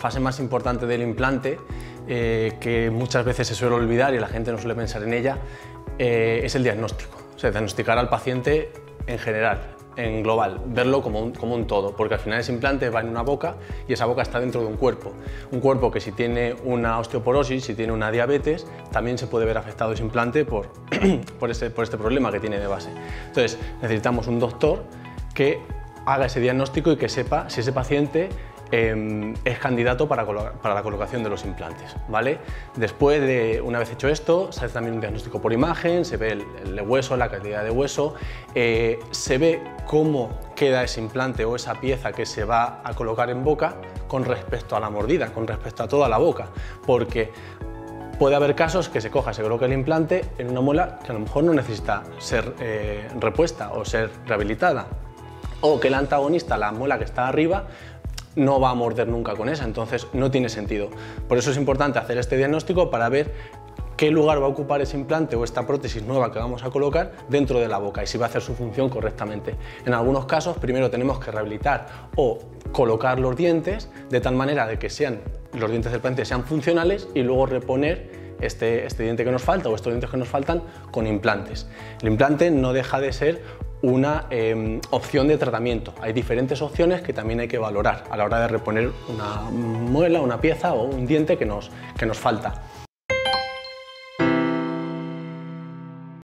fase más importante del implante, que muchas veces se suele olvidar y la gente no suele pensar en ella, es el diagnóstico. O sea, diagnosticar al paciente en general, en global, verlo como un todo, porque al final ese implante va en una boca y esa boca está dentro de un cuerpo que si tiene una osteoporosis, si tiene una diabetes, también se puede ver afectado ese implante por este problema que tiene de base. Entonces necesitamos un doctor que haga ese diagnóstico y que sepa si ese paciente es candidato para la colocación de los implantes, ¿vale? Después de, una vez hecho esto, se hace también un diagnóstico por imagen, se ve el hueso, la calidad de hueso, se ve cómo queda ese implante o esa pieza que se va a colocar en boca con respecto a la mordida, con respecto a toda la boca, porque puede haber casos que se coloque el implante en una muela que a lo mejor no necesita ser repuesta o ser rehabilitada, o que el antagonista, la muela que está arriba, no va a morder nunca con esa, entonces no tiene sentido. Por eso es importante hacer este diagnóstico para ver qué lugar va a ocupar ese implante o esta prótesis nueva que vamos a colocar dentro de la boca y si va a hacer su función correctamente. En algunos casos primero tenemos que rehabilitar o colocar los dientes de tal manera de que los dientes del paciente sean funcionales y luego reponer este diente que nos falta o estos dientes que nos faltan con implantes. El implante no deja de ser una opción de tratamiento. Hay diferentes opciones que también hay que valorar a la hora de reponer una muela, una pieza o un diente que nos falta.